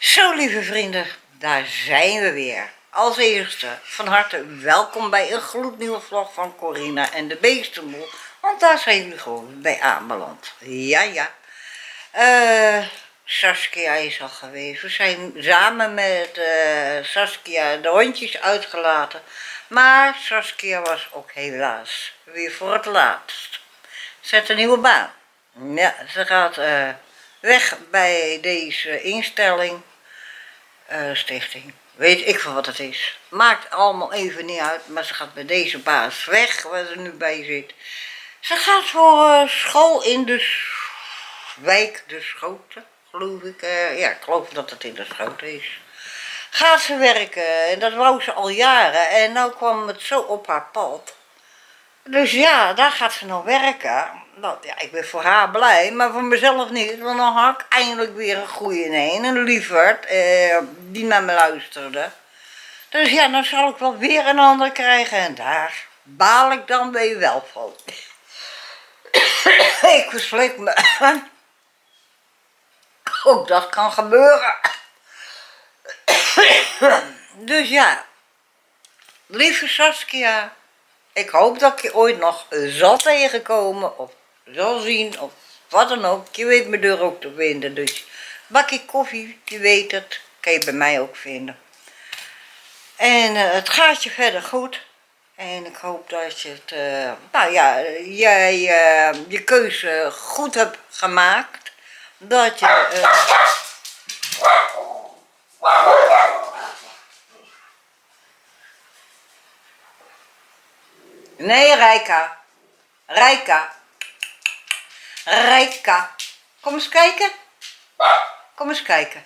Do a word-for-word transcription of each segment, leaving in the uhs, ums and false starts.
Zo, lieve vrienden, daar zijn we weer. Als eerste van harte welkom bij een gloednieuwe vlog van Corina en de Beestenboel. Want daar zijn we gewoon bij aanbeland. Ja, ja. Uh, Saskia is al geweest. We zijn samen met uh, Saskia de hondjes uitgelaten. Maar Saskia was ook helaas weer voor het laatst. Zet een nieuwe baan. Ja, ze gaat uh, weg bij deze instelling. Uh, stichting. Weet ik van wat het is. Maakt allemaal even niet uit. Maar ze gaat bij deze baas weg waar ze nu bij zit. Ze gaat voor uh, school in de wijk de Schoten, geloof ik. Uh, ja, ik geloof dat het in de Schoten is. Gaat ze werken. En dat wou ze al jaren. En nou kwam het zo op haar pad. Dus ja, daar gaat ze nou werken. Nou, ja, ik ben voor haar blij, maar voor mezelf niet. Want dan had ik eindelijk weer een goeie in een, een lieverd, eh, die naar me luisterde. Dus ja, dan zal ik wel weer een ander krijgen en daar baal ik dan weer wel van. Ik verslik me. Ook dat kan gebeuren. Dus ja, lieve Saskia, ik hoop dat ik je ooit nog zal tegenkomen of zal zien of wat dan ook. Je weet mijn deur ook te vinden, dus bakje koffie, je weet het, kan je bij mij ook vinden. En uh, het gaat je verder goed. En ik hoop dat je het, uh, nou ja, jij uh, je keuze goed hebt gemaakt. Dat je... Uh, Nee, Rijka. Rijka. Rijka. Kom eens kijken. Kom eens kijken.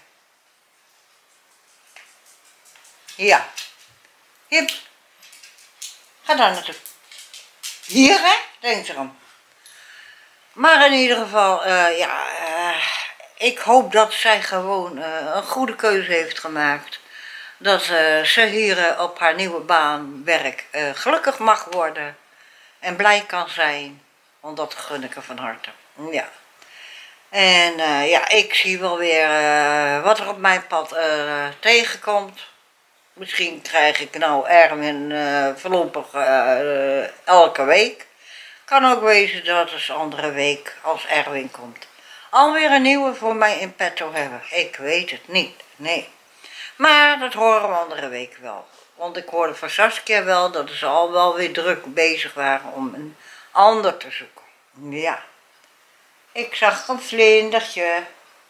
Ja. Hier. Ga daar naartoe. Hier, hè? Denk erom. Maar in ieder geval, uh, ja, uh, ik hoop dat zij gewoon uh, een goede keuze heeft gemaakt. Dat uh, ze hier uh, op haar nieuwe baan werk uh, gelukkig mag worden en blij kan zijn, want dat gun ik er van harte. Ja. En uh, ja, ik zie wel weer uh, wat er op mijn pad uh, tegenkomt. Misschien krijg ik nou Erwin uh, voorlopig uh, elke week. Kan ook wezen dat het andere week als Erwin komt alweer een nieuwe voor mij in petto hebben. Ik weet het niet, nee. Maar dat horen we andere week wel. Want ik hoorde van Saskia wel dat ze al wel weer druk bezig waren om een ander te zoeken. Ja. Ik zag een vlindertje.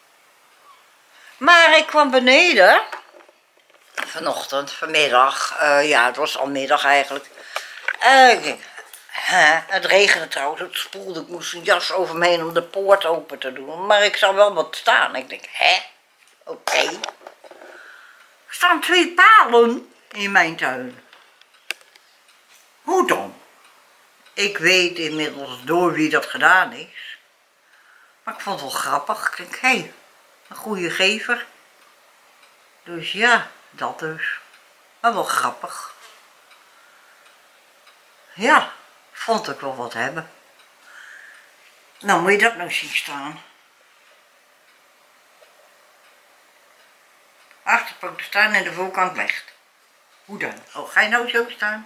Maar ik kwam beneden. Vanochtend, vanmiddag. Uh, ja, het was al middag eigenlijk. Uh, ik denk, huh, het regende trouwens, het spoelde. Ik moest een jas over me heen om de poort open te doen. Maar ik zag wel wat staan. Ik denk, hè? Oké. Okay. Er staan twee palen in mijn tuin. Hoe dan? Ik weet inmiddels door wie dat gedaan is. Maar ik vond het wel grappig. Ik denk, hé, hey, een goede gever. Dus ja, dat dus. Maar wel grappig. Ja, vond ik wel wat hebben. Nou, moet je dat nou zien staan. Achterpoten staan en de voorkant recht. Hoe dan? Oh, ga je nou zo staan?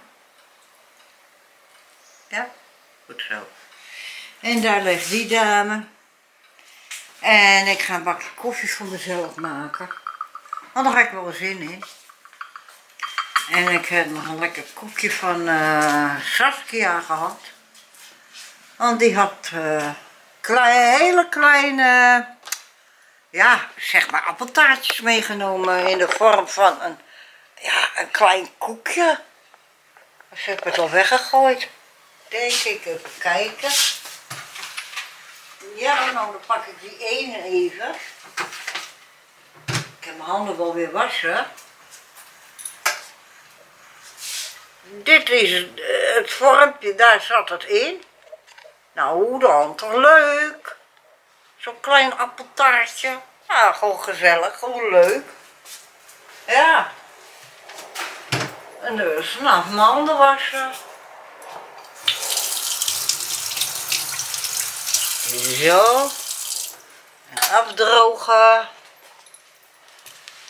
Ja? Goed zo. En daar ligt die dame. En ik ga een bakje koffie voor mezelf maken. Want daar ga ik wel zin in. En ik heb nog een lekker koekje van uh, Saskia gehad. Want die had uh, klein, hele kleine... ja, zeg maar appeltaartjes meegenomen in de vorm van een, ja, een klein koekje. Dus heb ik het al weggegooid. Denk ik, even kijken. Ja, nou dan pak ik die ene even. Ik heb mijn handen wel weer wassen. Dit is het, het vormpje, daar zat het in. Nou, hoe dan? Toch leuk? Zo'n klein appeltaartje. Ja, gewoon gezellig, gewoon leuk. Ja. En dus, nou, mijn handen wassen. Zo. En afdrogen.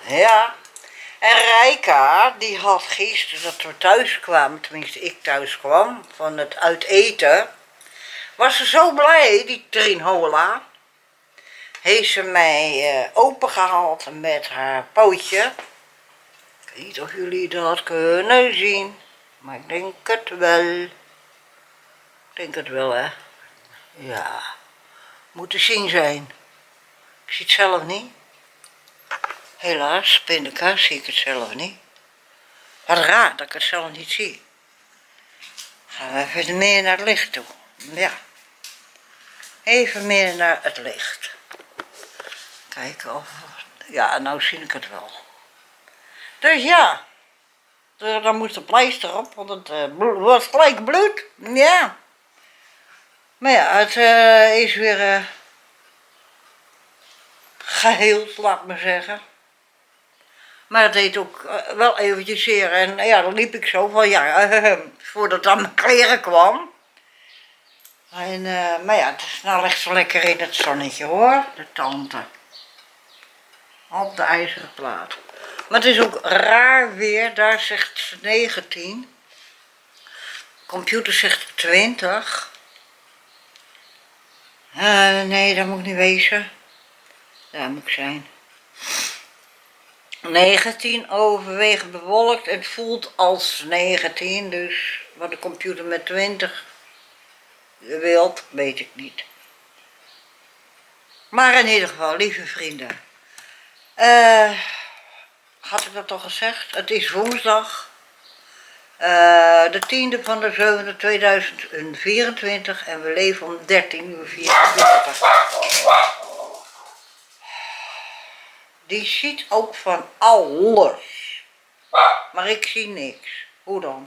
Ja. En Rijka, die had gisteren dat we thuis kwamen, tenminste ik thuis kwam, van het uit eten, was ze zo blij, die Trinhola. Heeft ze mij uh, opengehaald met haar pootje. Ik weet niet of jullie dat kunnen zien, maar ik denk het wel. Ik denk het wel, hè. Ja, moet te zien zijn. Ik zie het zelf niet. Helaas, pindakaas zie ik het zelf niet. Wat raar dat ik het zelf niet zie. Gaan we even meer naar het licht toe. Ja. Even meer naar het licht. Kijken of... Ja, nou zie ik het wel. Dus ja. Dus dan moest de pleister op, want het uh, was gelijk bloed. Ja. Maar ja, het uh, is weer uh, geheeld, laat maar zeggen. Maar het deed ook uh, wel eventjes zeer. En uh, ja, dan liep ik zo van ja, uh, voordat het aan mijn kleren kwam. En, uh, maar ja, het is nou ligt zo lekker in het zonnetje hoor, de tante. Op de ijzeren plaat. Maar het is ook raar weer, daar zegt ze negentien. De computer zegt twintig. Uh, nee, dat moet niet wezen. Daar moet ik zijn. negentien, overwegend bewolkt. Het voelt als negentien, dus wat de computer met twintig wilt, weet ik niet. Maar in ieder geval, lieve vrienden. Uh, had ik dat al gezegd? Het is woensdag. Uh, de tiende van de zevende tweeduizend vierentwintig en we leven om dertien uur vierenveertig. Die ziet ook van alles. Maar ik zie niks. Hoe dan?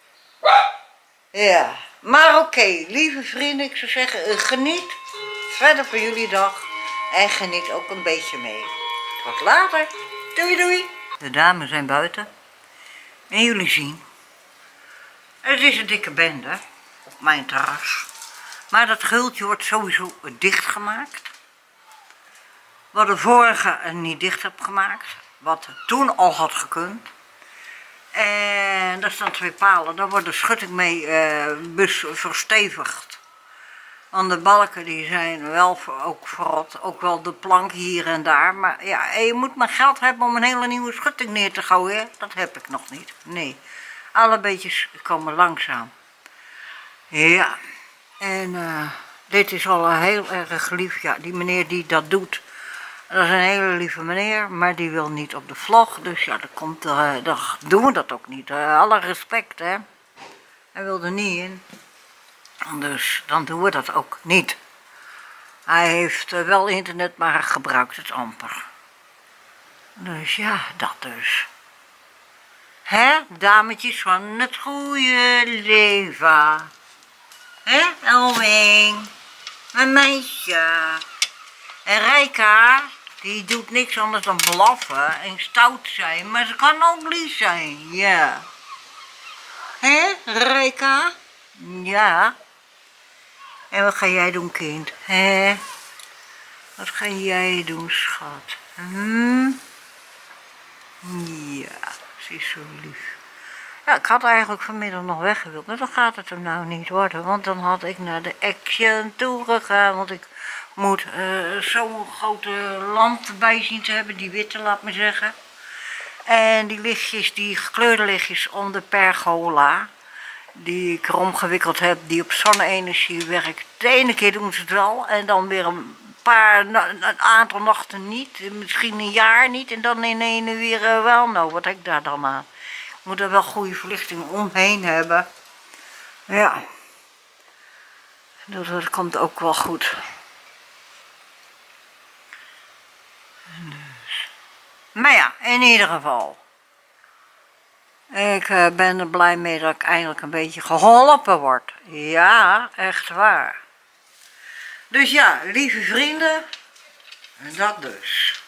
Ja. Maar oké, okay, lieve vrienden, ik zou zeggen, geniet verder van jullie dag. En geniet ook een beetje mee. Tot later. Doei doei. De dames zijn buiten. En jullie zien. Het is een dikke bende. Op mijn terras. Maar dat gultje wordt sowieso dichtgemaakt. Wat de vorige niet dicht heb gemaakt. Wat toen al had gekund. En daar staan twee palen. Daar wordt de schutting mee uh, verstevigd. Want de balken die zijn wel ook verrot. Ook wel de plank hier en daar. Maar ja, je moet maar geld hebben om een hele nieuwe schutting neer te gooien. Dat heb ik nog niet. Nee. Alle beetjes komen langzaam. Ja. En uh, dit is al heel erg lief. Ja, die meneer die dat doet. Dat is een hele lieve meneer, maar die wil niet op de vlog, dus ja, dan, komt er, uh, dan doen we dat ook niet. Uh, alle respect, hè. Hij wil er niet in, dus dan doen we dat ook niet. Hij heeft uh, wel internet, maar hij gebruikt het amper. Dus ja, dat dus. Hè, dametjes van het goede leven. Hè, Elwing, mijn meisje. En Rijka, die doet niks anders dan blaffen en stout zijn, maar ze kan ook lief zijn, ja. Hé, Rijka? Ja. En wat ga jij doen, kind? Hé? Wat ga jij doen, schat? Hm? Ja, ze is zo lief. Ja, ik had eigenlijk vanmiddag nog weg gewild, maar dan gaat het hem nou niet worden, want dan had ik naar de Action toe gegaan, want ik moet uh, zo'n grote lamp erbij zien te hebben, die witte, laat me zeggen. En die lichtjes, die gekleurde lichtjes om de pergola, die ik erom gewikkeld heb, die op zonne-energie werkt. De ene keer doen ze het wel en dan weer een paar, een aantal nachten niet, misschien een jaar niet en dan in ene weer uh, wel. Nou, wat heb ik daar dan aan? Ik moet er wel goede verlichting omheen hebben. Ja, dus dat komt ook wel goed. Dus. Maar ja, in ieder geval. Ik uh, ben er blij mee dat ik eindelijk een beetje geholpen word. Ja, echt waar. Dus ja, lieve vrienden. Dat dus.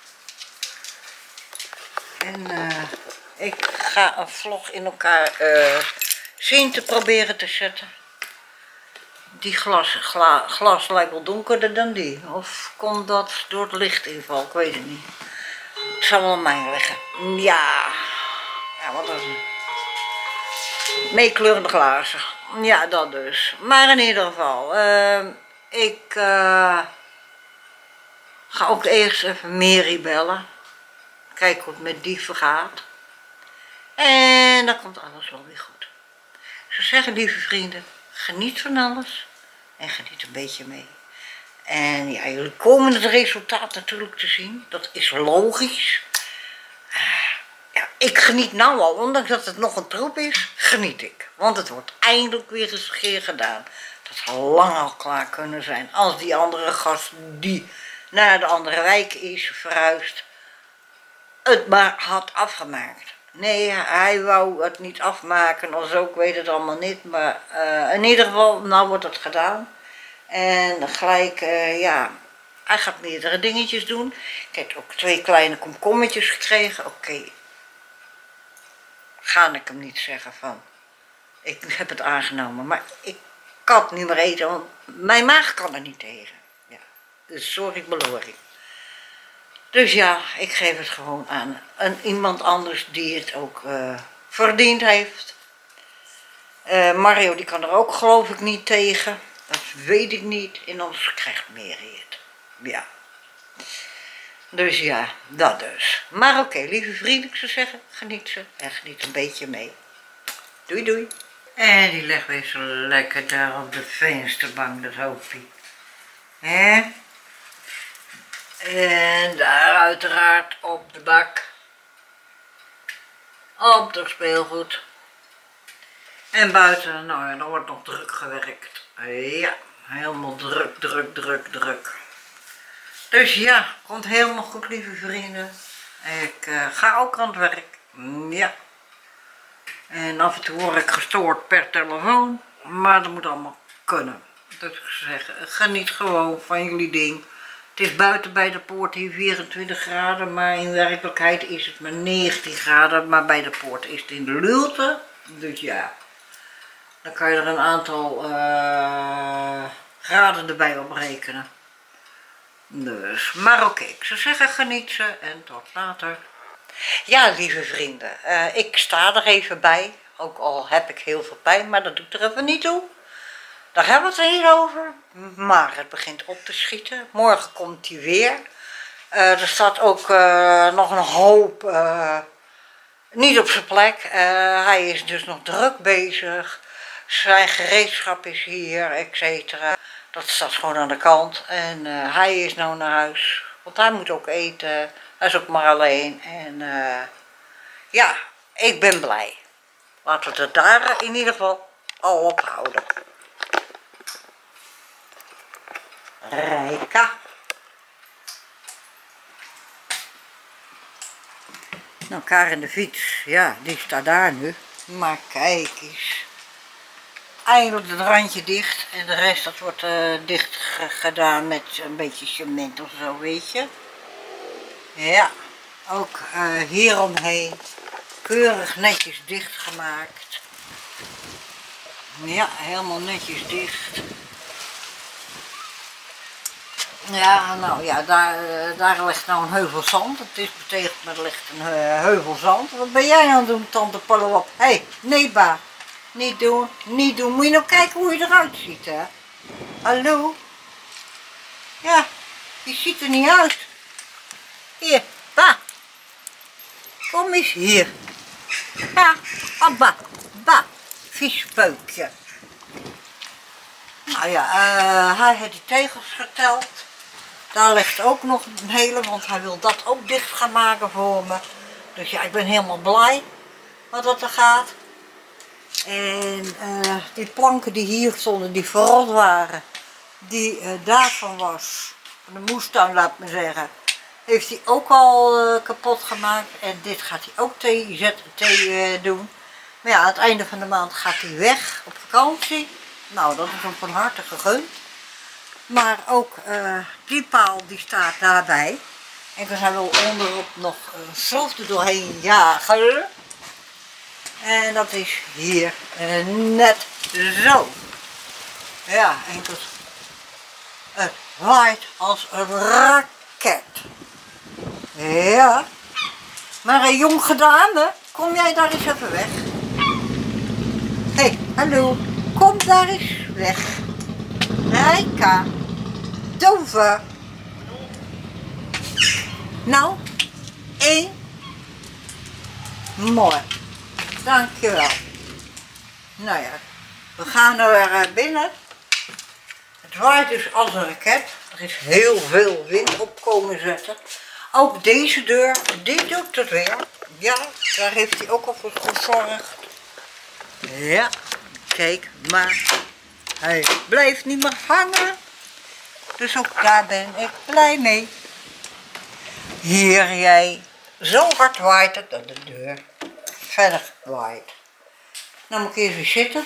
En uh, ik ga een vlog in elkaar uh, zien te proberen te zetten. Die glas, gla, glas lijkt wel donkerder dan die. Of komt dat door het lichtinval? Ik weet het niet. Het zal wel aan mij liggen. Ja. Ja, wat is het? Meekleurende glazen. Ja, dat dus. Maar in ieder geval, uh, ik uh, ga ook eerst even Mary bellen. Kijken hoe het met die vergaat. En dan komt alles wel weer goed. Ze zeggen, lieve vrienden, geniet van alles en geniet een beetje mee. En ja, jullie komen het resultaat natuurlijk te zien. Dat is logisch. Uh, ja, ik geniet nou al, ondanks dat het nog een troep is, geniet ik. Want het wordt eindelijk weer eens een keer gedaan. Dat zal lang al klaar kunnen zijn. Als die andere gast die naar de andere wijk is verhuisd, het maar had afgemaakt. Nee, hij wou het niet afmaken of zo, ik weet het allemaal niet. Maar uh, in ieder geval, nou wordt het gedaan. En gelijk, uh, ja, hij gaat meerdere dingetjes doen. Ik heb ook twee kleine komkommetjes gekregen. Oké, okay. Ga ik hem niet zeggen van, ik heb het aangenomen. Maar ik kan het niet meer eten, want mijn maag kan er niet tegen. Ja, dus sorry, beloring. Dus ja, ik geef het gewoon aan een, iemand anders die het ook uh, verdiend heeft. Uh, Mario die kan er ook geloof ik niet tegen. Dat weet ik niet. En anders krijgt Mary het. Ja. Dus ja, dat dus. Maar oké, okay, lieve vrienden, ik zou zeggen, geniet ze. En geniet een beetje mee. Doei doei. En die legt weer zo lekker daar op de vensterbank, dat hoofdje. Hè? En daar uiteraard op de bak. Op het speelgoed. En buiten, nou ja, dan wordt nog druk gewerkt. Ja, helemaal druk, druk, druk, druk. Dus ja, komt helemaal goed, lieve vrienden. Ik uh, ga ook aan het werk. Ja. En af en toe word ik gestoord per telefoon. Maar dat moet allemaal kunnen. Dus ik zeg, geniet gewoon van jullie ding. Het is buiten bij de poort hier vierentwintig graden, maar in werkelijkheid is het maar negentien graden. Maar bij de poort is het in de lulte. Dus ja, dan kan je er een aantal uh, graden erbij oprekenen. Dus, maar oké, okay, ik zou zeggen geniet ze en tot later. Ja, lieve vrienden, uh, ik sta er even bij. Ook al heb ik heel veel pijn, maar dat doet er even niet toe. Daar hebben we het niet over. Maar het begint op te schieten. Morgen komt hij weer. Uh, er staat ook uh, nog een hoop uh, niet op zijn plek. Uh, hij is dus nog druk bezig. Zijn gereedschap is hier, et cetera. Dat staat gewoon aan de kant. En uh, hij is nou naar huis. Want hij moet ook eten. Hij is ook maar alleen. En uh, ja, ik ben blij. Laten we het daar in ieder geval al op houden. Rijka. Nou, Karin de fiets, ja, die staat daar nu. Maar kijk eens. Eindelijk het randje dicht en de rest dat wordt uh, dicht gedaan met een beetje cement of zo, weet je. Ja, ook uh, hieromheen keurig netjes dicht gemaakt. Ja, helemaal netjes dicht. Ja, nou ja, daar, daar ligt nou een heuvel zand. Het is betekend, maar er ligt een uh, heuvel zand. Wat ben jij aan het doen, tante Pollepop? Hé, hey, nee ba. Niet doen, niet doen. Moet je nou kijken hoe je eruit ziet, hè? Hallo? Ja, je ziet er niet uit. Hier, ba. Kom eens hier. Ja, oh, ba, ba. Vies peukje. Nou ja, uh, hij heeft die tegels geteld. Daar ligt ook nog een hele, want hij wil dat ook dicht gaan maken voor me. Dus ja, ik ben helemaal blij wat dat er gaat. En uh, die planken die hier stonden, die verrot waren, die uh, daarvan was, van de moestuin laat me zeggen, heeft hij ook al uh, kapot gemaakt. En dit gaat hij ook thee, zet, thee uh, doen. Maar ja, aan het einde van de maand gaat hij weg op vakantie. Nou, dat is hem van harte gegund. Maar ook uh, die paal die staat daarbij. En we gaan wel onderop nog een schroef er doorheen jagen. En dat is hier uh, net zo. Ja, enkel. Het waait als een raket. Ja. Maar een jong gedame, kom jij daar eens even weg? Hé, hey, hallo, kom daar eens weg. Rijka, dove. Nou, één. Mooi, dankjewel. Nou ja, we gaan er binnen. Het waait dus als een raket. Er is heel veel wind op komen zetten. Ook deze deur, die doet het weer. Ja, daar heeft hij ook al voor gezorgd. Ja, kijk, maar hij blijft niet meer hangen. Dus ook daar ben ik blij mee. Hier jij, zo hard waait het dat de deur verder waait. Nou moet ik even zitten.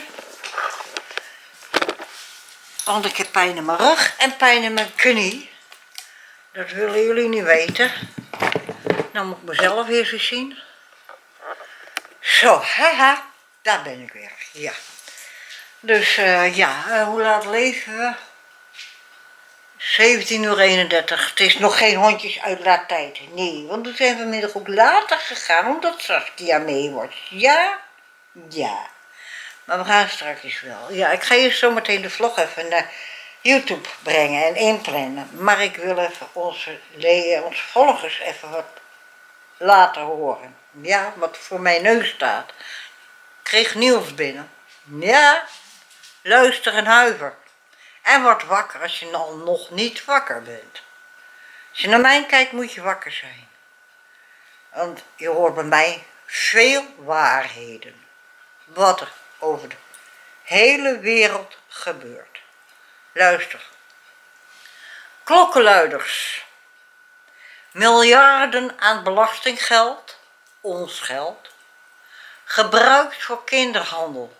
Want ik heb pijn in mijn rug en pijn in mijn knie. Dat willen jullie niet weten. Nou moet ik mezelf eerst eens zien. Zo, haha, daar ben ik weer. Ja. Dus uh, ja, uh, hoe laat leven we? zeventien uur eenendertig. Het is nog geen hondjes uitlaattijd. Nee, want we zijn vanmiddag ook later gegaan omdat Saskia mee wordt. Ja? Ja. Maar we gaan straks wel. Ja, ik ga eerst zometeen de vlog even naar YouTube brengen en inplannen. Maar ik wil even onze, onze volgers even wat laten horen. Ja, wat voor mijn neus staat. Ik kreeg nieuws binnen. Ja, luister en huiver. En word wakker als je al nog niet wakker bent. Als je naar mij kijkt moet je wakker zijn. Want je hoort bij mij veel waarheden. Wat er over de hele wereld gebeurt. Luister. Klokkenluiders. Miljarden aan belastinggeld, ons geld, gebruikt voor kinderhandel.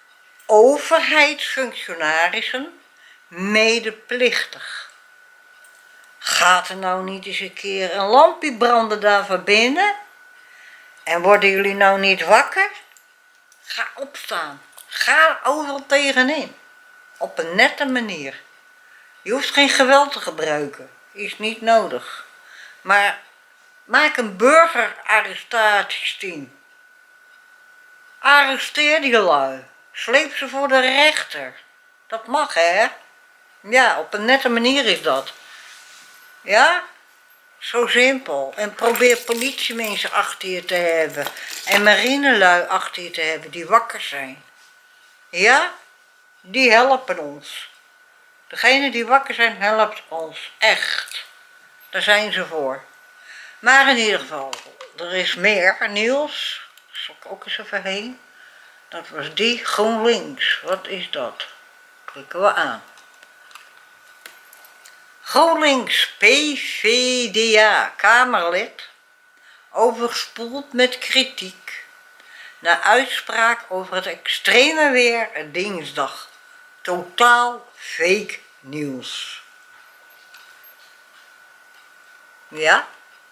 Overheidsfunctionarissen medeplichtig. Gaat er nou niet eens een keer een lampje branden daar van binnen? En worden jullie nou niet wakker? Ga opstaan. Ga overal tegenin. Op een nette manier. Je hoeft geen geweld te gebruiken. Is niet nodig. Maar maak een burgerarrestatiesteam. Arresteer die lui. Sleep ze voor de rechter. Dat mag, hè? Ja, op een nette manier is dat. Ja? Zo simpel. En probeer politiemensen achter je te hebben. En marinelui achter je te hebben die wakker zijn. Ja? Die helpen ons. Degene die wakker zijn helpt ons. Echt. Daar zijn ze voor. Maar in ieder geval, er is meer nieuws. Daar zal ik ook eens even heen. Dat was die GroenLinks. Wat is dat? Klikken we aan. GroenLinks P V D A Kamerlid overspoeld met kritiek na uitspraak over het extreme weer dinsdag. Totaal fake nieuws. Ja?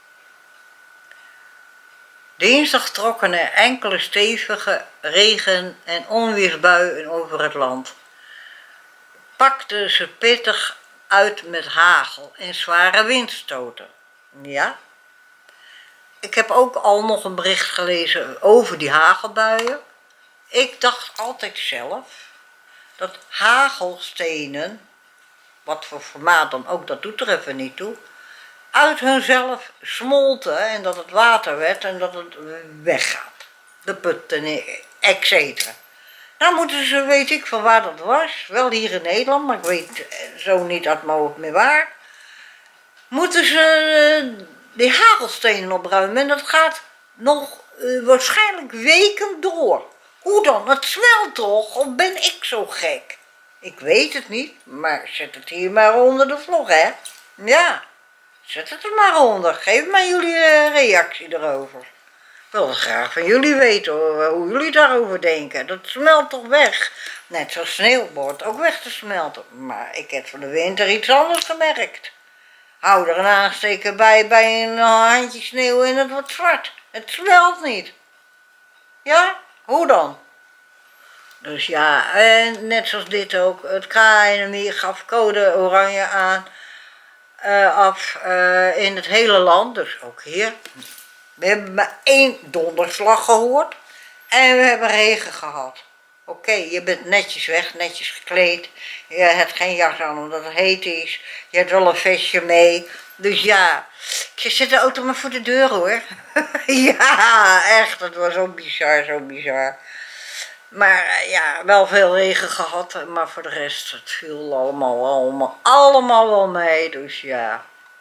Dinsdag trokken er enkele stevige regen- en onweersbuien over het land. Pakten ze pittig uit met hagel en zware windstoten. Ja? Ik heb ook al nog een bericht gelezen over die hagelbuien. Ik dacht altijd zelf dat hagelstenen, wat voor formaat dan ook, dat doet er even niet toe, uit hunzelf smolten en dat het water werd en dat het weggaat. De putten, et cetera. Nou moeten ze, weet ik van waar dat was, wel hier in Nederland, maar ik weet zo niet uit mijn hoofd meer waar, moeten ze die hagelstenen opruimen en dat gaat nog uh, waarschijnlijk weken door. Hoe dan? Het smelt toch? Of ben ik zo gek? Ik weet het niet, maar zet het hier maar onder de vlog, hè? Ja, zet het er maar onder. Geef mij jullie uh, reactie erover. Ik wil graag van jullie weten hoor, hoe jullie daarover denken. Dat smelt toch weg? Net zoals sneeuw wordt ook weg te smelten. Maar ik heb van de winter iets anders gemerkt. Hou er een aansteker bij bij een handje sneeuw en het wordt zwart. Het smelt niet. Ja? Hoe dan? Dus ja, en net zoals dit ook. Het K N M I gaf code oranje aan. Uh, af uh, in het hele land, dus ook hier. We hebben maar één donderslag gehoord en we hebben regen gehad. Oké, okay, je bent netjes weg, netjes gekleed. Je hebt geen jas aan omdat het heet is. Je hebt wel een vestje mee. Dus ja, ik zet de auto maar voor de deur hoor. Ja, echt, het was zo bizar, zo bizar. Maar ja, wel veel regen gehad, maar voor de rest, het viel allemaal, allemaal, allemaal wel mee, dus ja.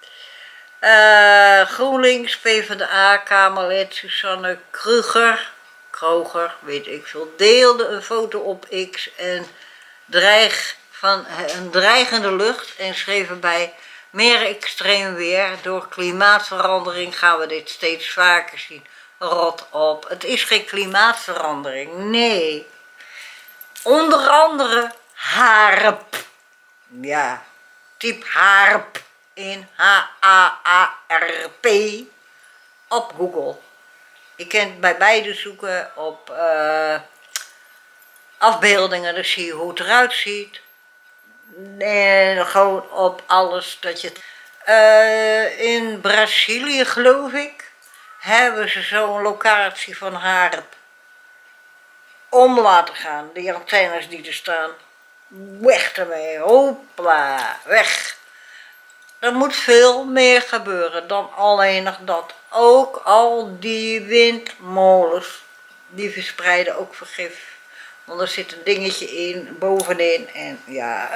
Uh, GroenLinks, PvdA-Kamerlid Susanne Kruger, Kroger, weet ik veel, deelde een foto op X en dreig van een dreigende lucht en schreef erbij: meer extreem weer, door klimaatverandering gaan we dit steeds vaker zien. Rot op, het is geen klimaatverandering, nee. Onder andere harp, ja, typ harp in H A A R P op Google. Je kunt bij beide zoeken op uh, afbeeldingen, dan zie je hoe het eruit ziet. En gewoon op alles dat je... Uh, in Brazilië geloof ik, hebben ze zo'n locatie van harp om laten gaan. Die antennes die er staan, weg ermee, hopla, weg. Er moet veel meer gebeuren dan alleen nog dat. Ook al die windmolens, die verspreiden ook vergif. Want er zit een dingetje in, bovenin. En ja,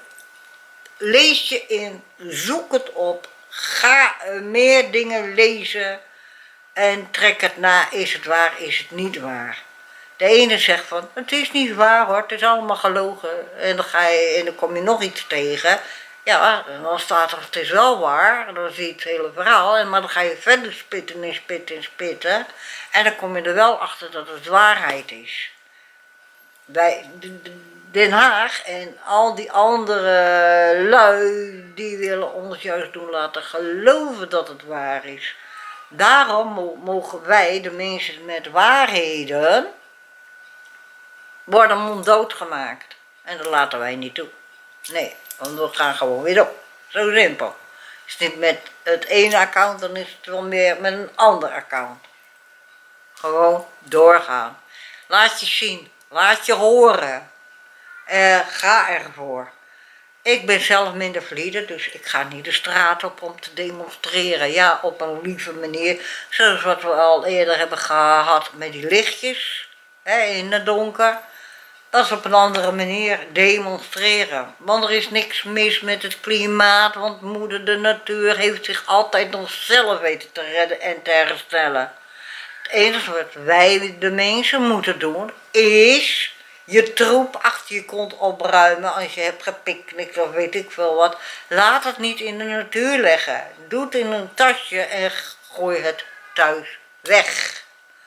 lees je in, zoek het op. Ga meer dingen lezen. En trek het na, is het waar, is het niet waar. De ene zegt van, het is niet waar hoor, het is allemaal gelogen. En dan, ga je, en dan kom je nog iets tegen. Ja, dan staat er, het is wel waar, dan zie je het hele verhaal, en maar dan ga je verder spitten en spitten en spitten, en dan kom je er wel achter dat het waarheid is. Bij Den Haag en al die andere lui, die willen ons juist doen laten geloven dat het waar is. Daarom mogen wij, de mensen met waarheden, worden monddood gemaakt. En dat laten wij niet toe. Nee. Want we gaan gewoon weer op. Zo simpel. Is het niet met het ene account, dan is het wel meer met een ander account. Gewoon doorgaan. Laat je zien. Laat je horen. Uh, ga ervoor. Ik ben zelf minder valide, dus ik ga niet de straat op om te demonstreren. Ja, op een lieve manier. Zoals wat we al eerder hebben gehad met die lichtjes. Hè, in het donker. Dat is op een andere manier demonstreren. Want er is niks mis met het klimaat, want moeder de natuur heeft zich altijd nog zelf weten te redden en te herstellen. Het enige wat wij de mensen moeten doen, is je troep achter je kont opruimen als je hebt gepicnict of weet ik veel wat. Laat het niet in de natuur leggen. Doe het in een tasje en gooi het thuis weg.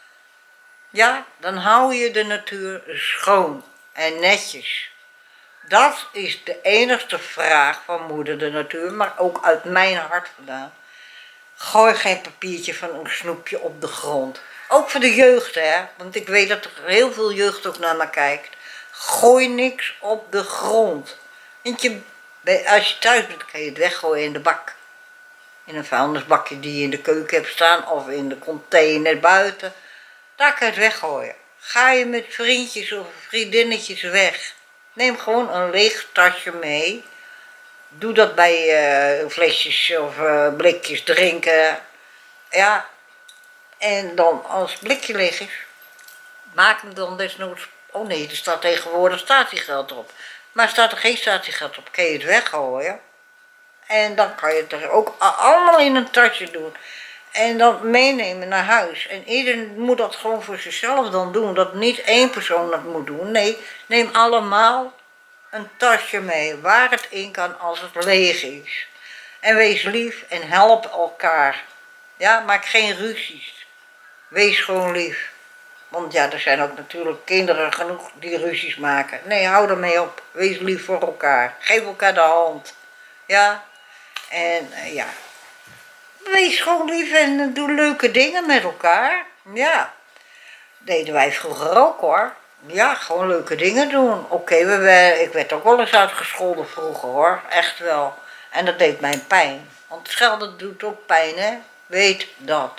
Ja, dan hou je de natuur schoon en netjes. Dat is de enigste vraag van moeder de natuur, maar ook uit mijn hart vandaan. Gooi geen papiertje van een snoepje op de grond. Ook voor de jeugd, hè, want ik weet dat er heel veel jeugd ook naar me kijkt. Gooi niks op de grond. Want je, als je thuis bent, kan je het weggooien in de bak. In een vuilnisbakje die je in de keuken hebt staan of in de container buiten. Daar kan je het weggooien. Ga je met vriendjes of vriendinnetjes weg. Neem gewoon een leeg tasje mee. Doe dat bij uh, flesjes of uh, blikjes drinken. Ja. En dan als het blikje leeg is, maak hem dan desnoods. Oh nee, er staat tegenwoordig statiegeld op. Maar staat er geen statiegeld op, kan je het weggooien. En dan kan je het er ook allemaal in een tasje doen. En dan meenemen naar huis. En iedereen moet dat gewoon voor zichzelf dan doen. Dat niet één persoon dat moet doen. Nee, neem allemaal een tasje mee waar het in kan als het leeg is. En wees lief en help elkaar. Ja, maak geen ruzies. Wees gewoon lief. Want ja, er zijn ook natuurlijk kinderen genoeg die ruzies maken. Nee, hou ermee op. Wees lief voor elkaar. Geef elkaar de hand. Ja. En uh, ja. Wees gewoon lief en doe leuke dingen met elkaar. Ja. Deden wij vroeger ook hoor. Ja, gewoon leuke dingen doen. Oké, okay, we, ik werd ook wel eens uitgescholden vroeger hoor. Echt wel. En dat deed mij pijn. Want schelden doet ook pijn hè. Weet dat.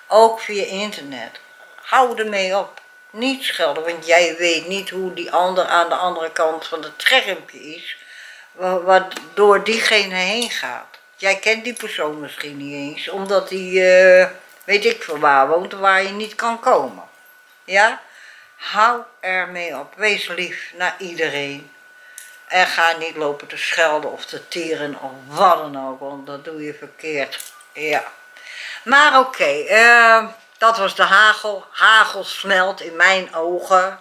Ook via internet. Hou ermee op. Niet schelden, want jij weet niet hoe die ander aan de andere kant van het schermpje is, waardoor diegene heen gaat. Jij kent die persoon misschien niet eens, omdat hij, uh, weet ik veel waar woont, waar je niet kan komen. Ja? Hou ermee op. Wees lief naar iedereen. En ga niet lopen te schelden of te tieren of wat dan ook, want dat doe je verkeerd. Ja. Maar oké, okay, uh, dat was de hagel. Hagel smelt in mijn ogen.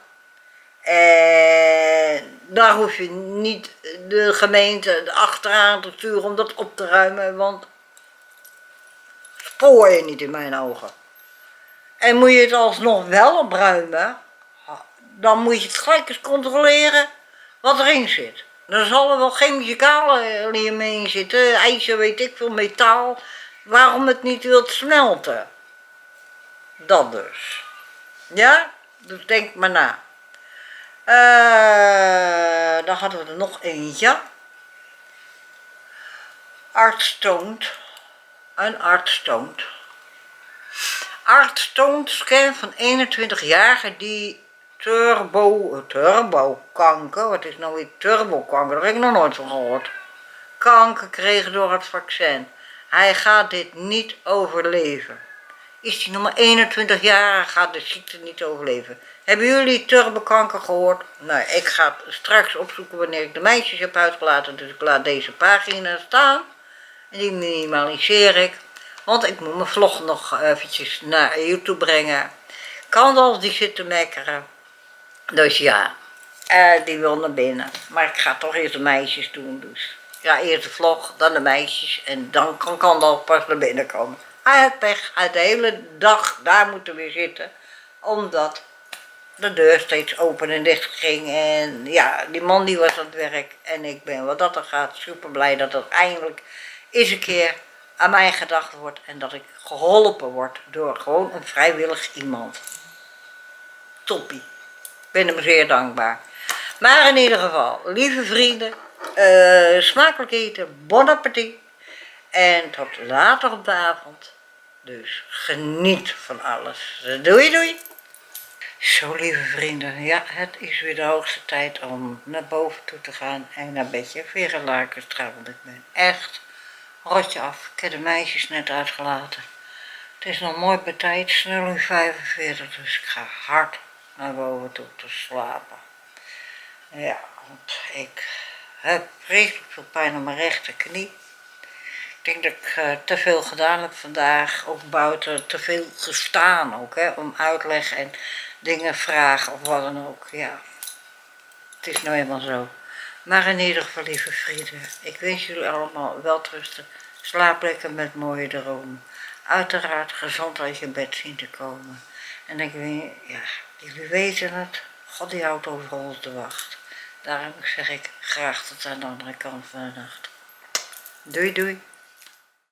En daar hoef je niet de gemeente achteraan te sturen om dat op te ruimen, want spoor je niet in mijn ogen. En moet je het alsnog wel opruimen, dan moet je het gelijk eens controleren wat erin zit. Er zal er wel chemicaliën mee in zitten, ijzer, weet ik veel, metaal, waarom het niet wilt smelten. Dat dus. Ja, dus denk maar na. Uh, dan hadden we er nog eentje. Arts toont. Een arts toont. Arts toont scan van eenentwintig-jarige die turbo, turbokanker, wat is nou weer turbokanker, daar heb ik nog nooit van gehoord. Kanker kreeg door het vaccin. Hij gaat dit niet overleven. Is hij nog maar eenentwintig jaar, gaat de ziekte niet overleven. Hebben jullie turbokanker gehoord? Nou, ik ga straks opzoeken wanneer ik de meisjes heb uitgelaten, dus ik laat deze pagina staan. En die minimaliseer ik, want ik moet mijn vlog nog eventjes naar YouTube brengen. Kandels die zit te mekkeren, dus ja, uh, die wil naar binnen. Maar ik ga toch eerst de meisjes doen, dus ja, eerst de vlog, dan de meisjes en dan kan Kandel pas naar binnen komen. Hij heeft pech, hij de hele dag daar moeten weer zitten, omdat de deur steeds open en dicht ging en ja, die man die was aan het werk en ik ben wat dat er gaat super blij dat het eindelijk eens een keer aan mij gedacht wordt en dat ik geholpen word door gewoon een vrijwillig iemand. Toppie. Ik ben hem zeer dankbaar. Maar in ieder geval, lieve vrienden, uh, smakelijk eten, bon appetit en tot later op de avond. Dus geniet van alles. Doei doei! Zo lieve vrienden, ja, het is weer de hoogste tijd om naar boven toe te gaan en naar bedje. Verenlakenstraat, want ik ben echt rotje af. Ik heb de meisjes net uitgelaten. Het is nog mooi bij tijd, snel uur vijfenveertig, dus ik ga hard naar boven toe te slapen. Ja, want ik heb vreselijk veel pijn aan mijn rechterknie. Ik denk dat ik uh, te veel gedaan heb vandaag, ook buiten, te veel gestaan ook, hè, om uitleg en dingen vragen of wat dan ook, ja. Het is nou eenmaal zo. Maar in ieder geval, lieve vrienden, ik wens jullie allemaal welterusten, slaap lekker met mooie dromen. Uiteraard gezond uit je bed zien te komen. En denk ik, ja, jullie weten het, God die houdt over ons de wacht. Daarom zeg ik graag tot aan de andere kant van de nacht. Doei doei.